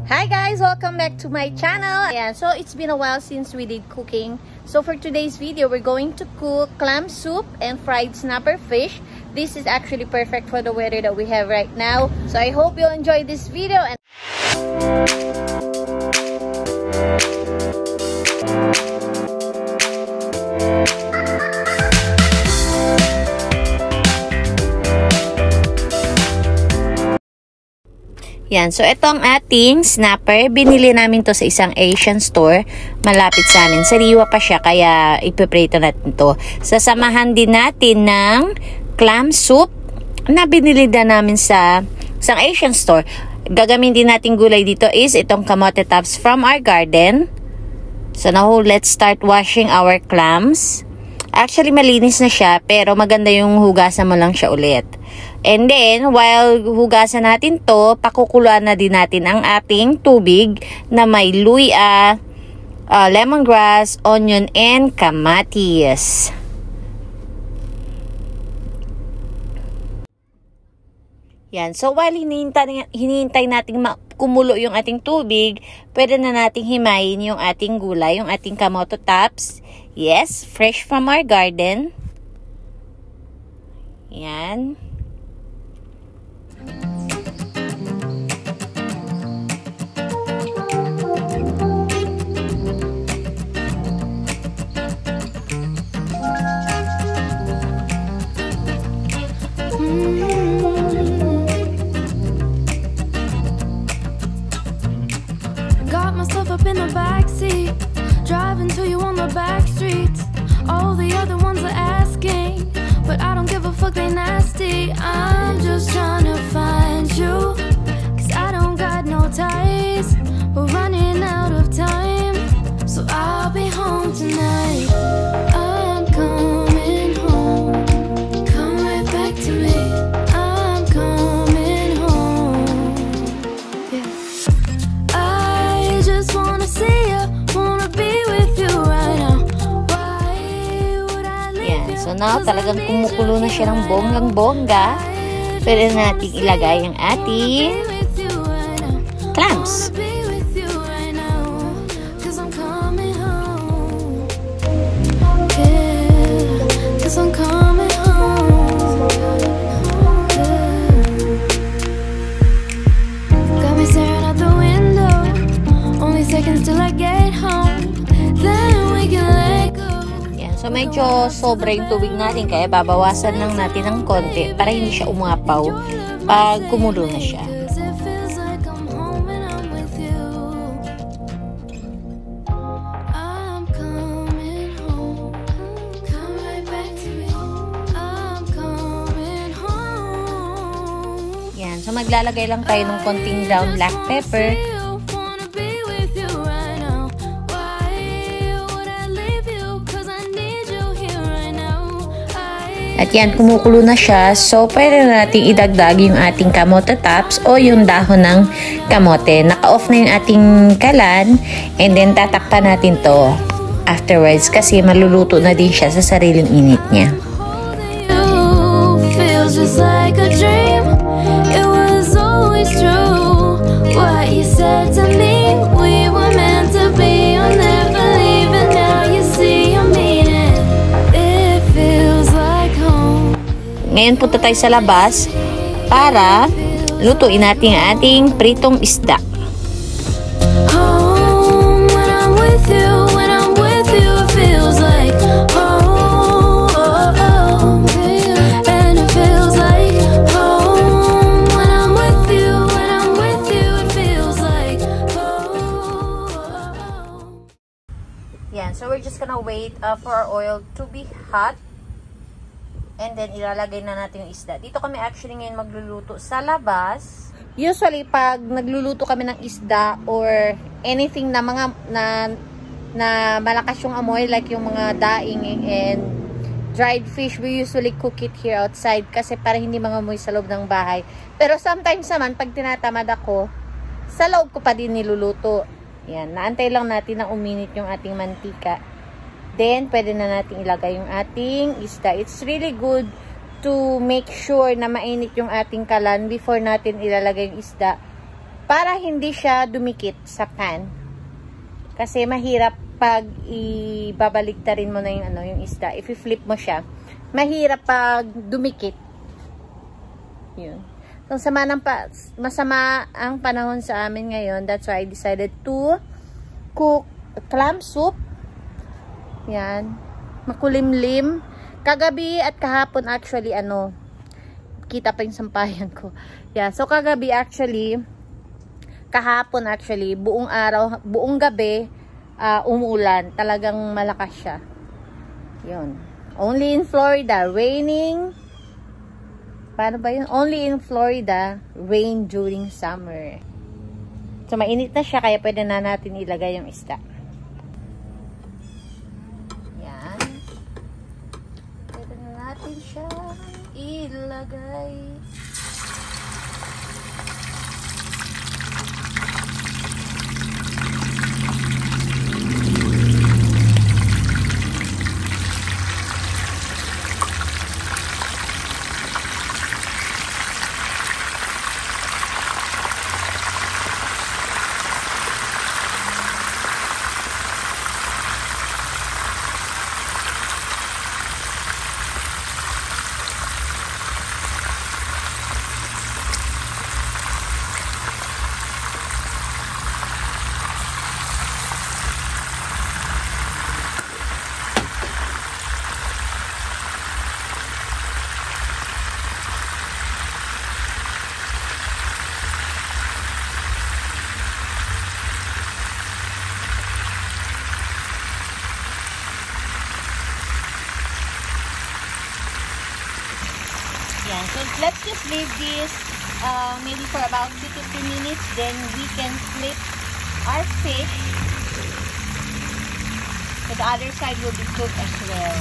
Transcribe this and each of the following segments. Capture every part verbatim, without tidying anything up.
Hi guys! Welcome back to my channel. Yeah, so it's been a while since we did cooking. So for today's video, we're going to cook clam soup and fried snapper fish. This is actually perfect for the weather that we have right now. So I hope you'll enjoy this video. And yan, so ito ang ating snapper. Binili namin to sa isang Asian store. Malapit sa amin. Sariwa pa siya, kaya ipiprito natin to. Sasamahan din natin ng clam soup na binili din namin sa isang Asian store. Gagamitin natin gulay dito is itong kamote tops from our garden. So now, let's start washing our clams. Actually, malinis na siya, pero maganda yung hugasan mo lang siya ulit. And then, while hugasan natin to, pakukuluan na din natin ang ating tubig na may luya, uh, lemongrass, onion, and kamatis. Yan. So, while hinihintay, hinihintay natin kumulo yung ating tubig, pwede na nating himayin yung ating gulay, yung ating kamote tops. Yes, fresh from our garden. Yan. Got myself up in the backseat, driving to you on the back streets. All the other ones are asking, but I don't give a fuck, they nasty. I'm just trying to find you, cause I don't got no ties. We're running out of time, so I'll be home tonight. I'm coming home, come right back to me. I'm coming home, yeah. I just wanna see you, wanna be with you right now. Why would I leave you? So now, talagang kumukulo na siya ng bonggang-bongga. Pwede natin ilagay ang ating clams. Got me staring out the window, only seconds till I get home, then we can let go. So, medyo sobra yung tubig natin, kaya babawasan lang natin ng konti para hindi siya umapaw pag kumulo na siya. Yan. So, maglalagay lang tayo ng konting ground black pepper. At yan, kumukulo na siya. So, pwede na natin idagdag yung ating kamote tops o yung dahon ng kamote. Naka-off na yung ating kalan. And then, tatakpan natin to afterwards kasi maluluto na din siya sa sariling init niya. Feels just like a dream. It was always true. What you said to me, we were meant to be. You'll never leave, and now you see you mean it. It feels like home. Ngayon punta tayo sa labas para lutuin natin ang ating pritong isda. Home when I'm with you, when I'm with you, it feels like home. And it feels like home when I'm with you, when I'm with you, it feels like home. Yan, so we're just gonna wait uh, for our oil to be hot. And then, ilalagay na natin yung isda. Dito kami actually ngayon magluluto sa labas. Usually, pag nagluluto kami ng isda or anything na mga na, na malakas yung amoy, like yung mga daing and dried fish, we usually cook it here outside kasi para hindi mga amoy sa loob ng bahay. Pero sometimes naman, pag tinatamad ako, sa loob ko pa din niluluto. Yan, naantay lang natin na uminit yung ating mantika. Then, pwede na natin ilagay yung ating isda. It's really good to make sure na mainit yung ating kalan before natin ilalagay yung isda para hindi siya dumikit sa pan. Kasi mahirap pag ibabaligtarin mo na yung, ano, yung isda. If i-flip mo siya, mahirap pag dumikit. Yun. So, sama ng pa masama ang panahon sa amin ngayon. That's why I decided to cook clam soup. Yan. Makulimlim. Kagabi at kahapon actually, ano, kita pa yung sampayan ko. Yeah. So, kagabi actually, kahapon actually, buong araw, buong gabi, uh, umuulan. Talagang malakas siya. Yun. Only in Florida, raining. Paano ba yun? Only in Florida, rain during summer. So, mainit na siya, kaya pwede na natin ilagay yung isda. Yan. Pwede na natin siya ilagay. Yan. So, let's just leave this uh, maybe for about two to three minutes. Then, we can flip our fish. So, the other side will be cooked as well.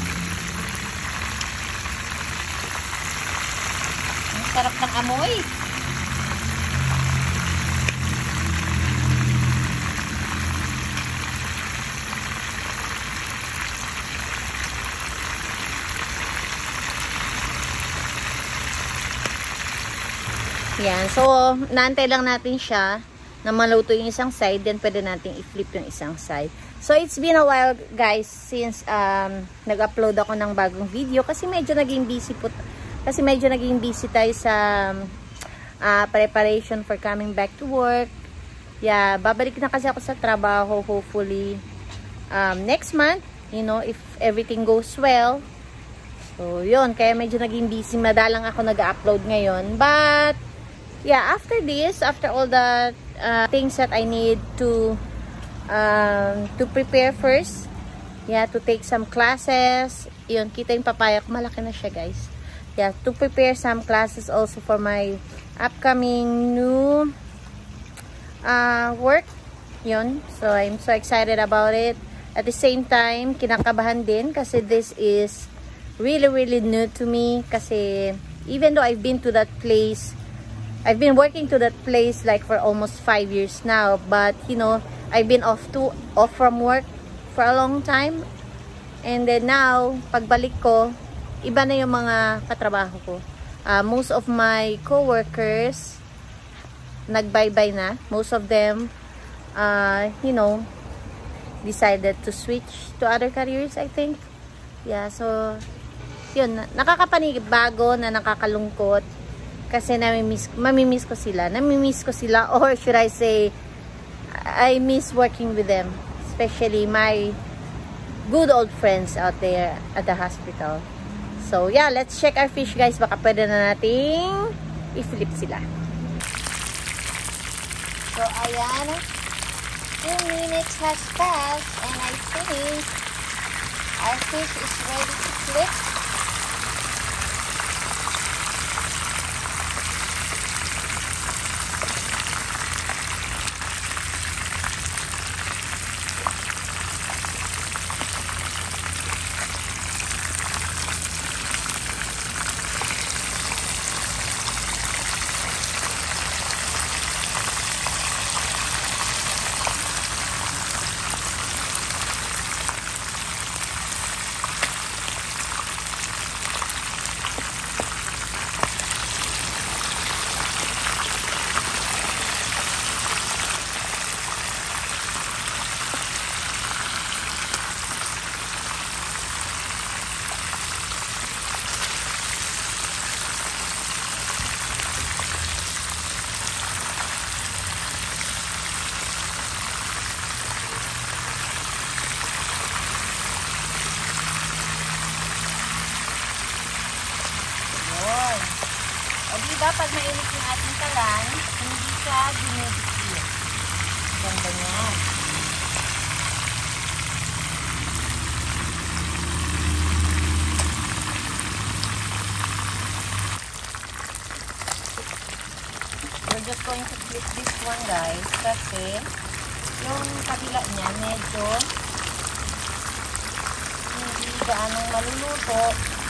Ang sarap ng amoy. Yan. So, naantay lang natin siya na maluto yung isang side. Then, pwede natin i-flip yung isang side. So, it's been a while, guys, since um, nag-upload ako ng bagong video. Kasi medyo naging busy po. Kasi medyo naging busy tayo sa uh, preparation for coming back to work. Yeah, babalik na kasi ako sa trabaho, hopefully, um, next month. You know, if everything goes well. So, yun. Kaya medyo naging busy. Madalang ako nag-upload ngayon. But, yeah, after this, after all the uh, things that I need to um, to prepare first, yeah, to take some classes. Yun, kita yung papaya ko, malaki na siya, guys. Yeah, to prepare some classes also for my upcoming new uh, work. Yun, so I'm so excited about it. At the same time, kinakabahan din kasi this is really, really new to me. Kasi even though I've been to that place, I've been working to that place like for almost five years now, but you know, I've been off to off from work for a long time, and then now pagbalik ko, iba na yung mga katrabaho ko. Uh, most of my co-workers nag-bye-bye na. Most of them, uh, you know, decided to switch to other careers, I think. Yeah, so yun, nakakapanibago na nakakalungkot. Kasi namimiss, mamimiss ko sila. Namimiss ko sila, or should I say, I miss working with them. Especially my good old friends out there at the hospital. So, yeah, let's check our fish, guys. Baka pwede na nating i-flip sila. So, ayan. Two minutes has passed, and I think our fish is ready to flip. diba pag mainit yung ating kalan, hindi siya dinidikit. Ganda niya. We're just going to flip this one, guys, kasi yung kabila niya medyo hindi gaanong maluluto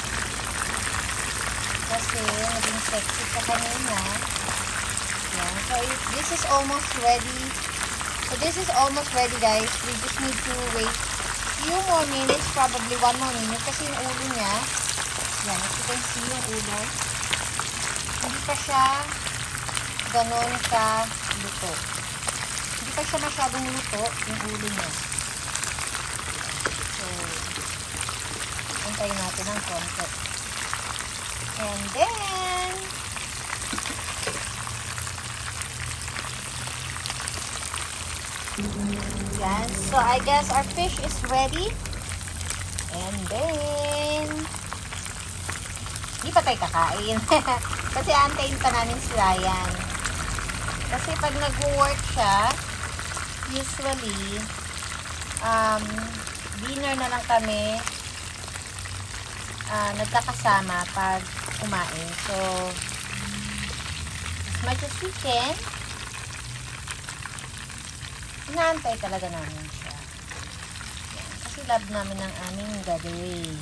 kasi naging sexy sa kanina. Yan. So this is almost ready. So this is almost ready, guys. We just need to wait few more minutes, probably one more minute, kasi yung ulo niya, yan, as you can see yung ulo, hindi pa siya ganon ka luto. Hindi pa siya masyadong luto yung ulo niya. So, antayin natin ng konti. And then, yan. So, I guess our fish is ready. And then, hindi pa tayo kakain. Kasi antayin pa namin si Ryan. Kasi pag nag-work siya, usually, um, dinner na lang kami uh, nagkakasama pag kumain. So, as much as we can, inaantay talaga namin siya. Yan. Kasi love namin ang aming gagawin.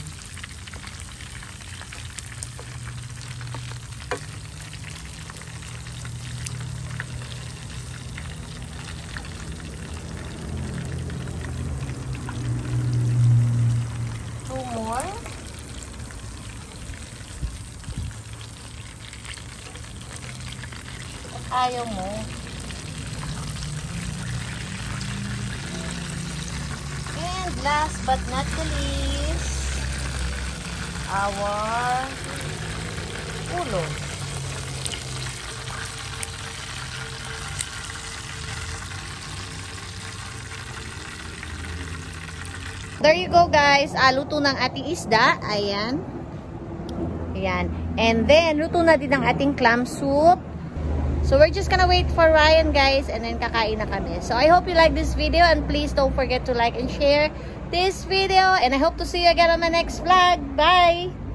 Two more. At ayaw mo. And last but not the least, our ulo. There you go, guys. Ah, luto ng ating isda. Ayan. Ayan. And then, luto na din ang ating clam soup. So, we're just gonna wait for Ryan, guys, and then kakain na kami. So, I hope you like this video, and please don't forget to like and share this video, and I hope to see you again on my next vlog. Bye!